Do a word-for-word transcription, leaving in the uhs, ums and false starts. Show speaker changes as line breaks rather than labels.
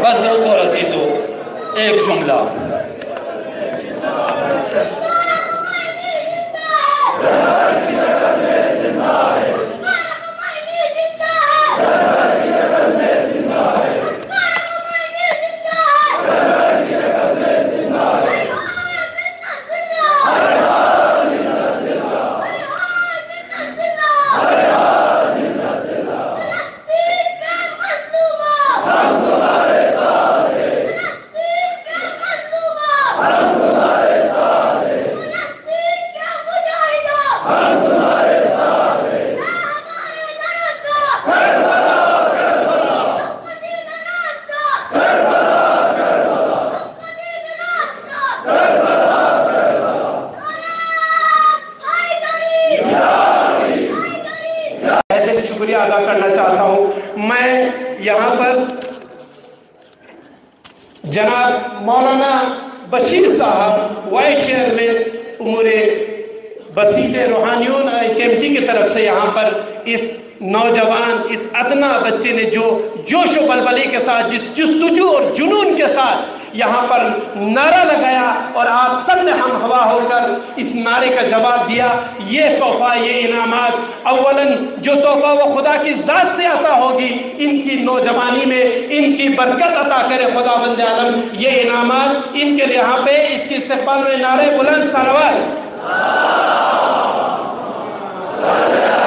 बस दोस्तों और अजीजों, एक जुमला शुक्रिया अदा करना चाहता हूं। मैं यहाँ पर जनाब मौलाना बशीर साहब वाइस चेयरमैन उमूरे बसीज रूहानियों कमेटी की तरफ से यहाँ पर इस नौजवान, इस अदना बच्चे ने जो जोश व बलबले के साथ, जिस जुस्तजू और जुनून के साथ यहाँ पर नारा लगाया और आप सब ने हम हवा होकर इस नारे का जवाब दिया, ये तोहफा, ये इनामात अव्वलन जो तोहफा वो खुदा की ज़ात से अता होगी, इनकी नौजवानी में इनकी बरकत अता करे खुदावंद आलम। ये इनामात इनके लिए यहाँ पे इसकी इस्तेक़बाल में नारे बुलंद सलवात।